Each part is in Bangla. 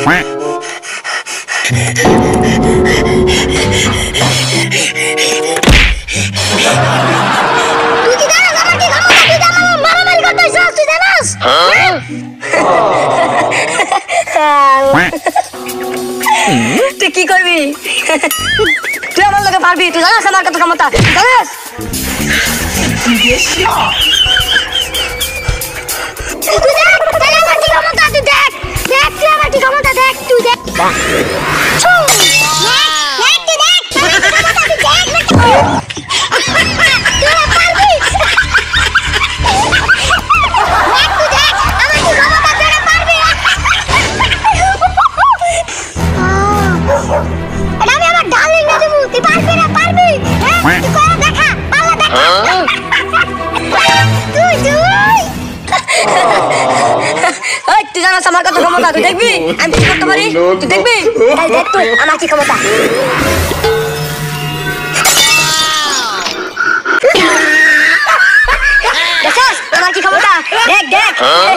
তুই কি করবি? তুই আমার লোকে পারবি? তুই জানাস আমার কত ক্ষমতা? জানাস? তুই জানাস আমার কত ক্ষমতা? তুই দেখবি আমি কি করতে পারি? তুই দেখবি? দেখ তুই আমার কি ক্ষমতা। দেখছস আমার কি ক্ষমতা? দেখ দেখ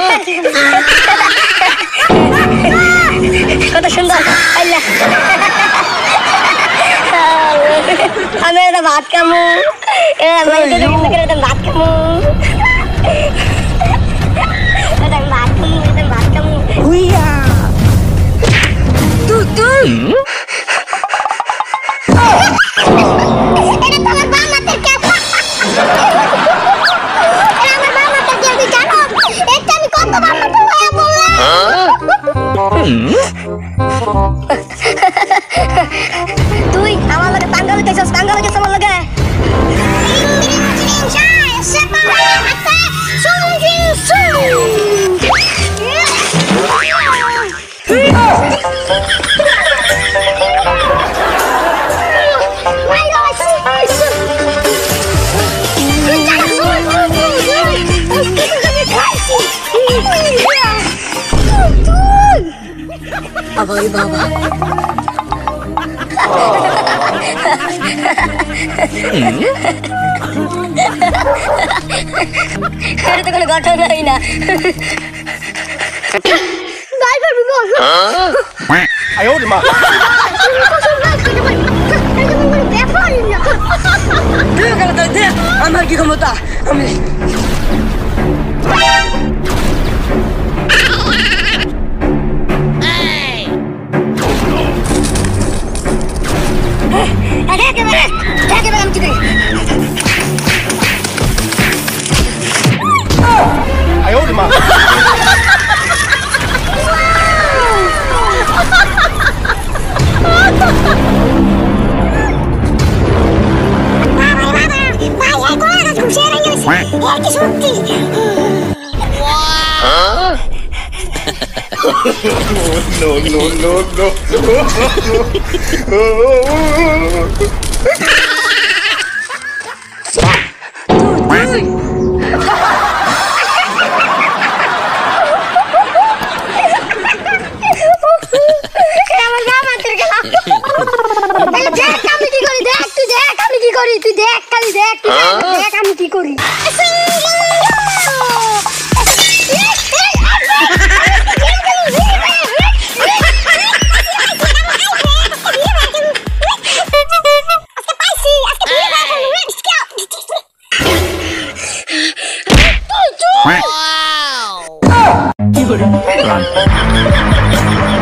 কত সুন্দর। আল্লাহ আমি এটা ভাত খামু, ভাত খামু, ভাত খামু। তুই তুই আমার লগে পাঙ্গা লইতেছস, পাঙ্গা লইতেছস আমার লগে। আবাই বাবা এটা তো কোনো ঘটনাই না। আমার কি ক্ষমতা? আমি no. Run.